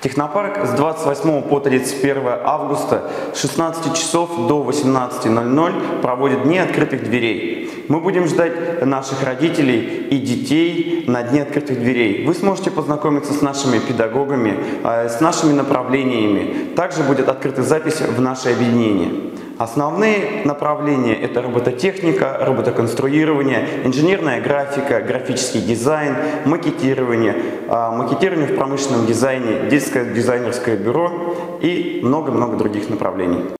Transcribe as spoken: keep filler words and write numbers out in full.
Технопарк с двадцать восьмого по тридцать первое августа с шестнадцати часов до восемнадцати ноль-ноль проводит Дни открытых дверей. Мы будем ждать наших родителей и детей на Дни открытых дверей. Вы сможете познакомиться с нашими педагогами, с нашими направлениями. Также будет открыта запись в наше объединение. Основные направления – это робототехника, роботоконструирование, инженерная графика, графический дизайн, макетирование, макетирование в промышленном дизайне, детское дизайнерское бюро и много-много других направлений.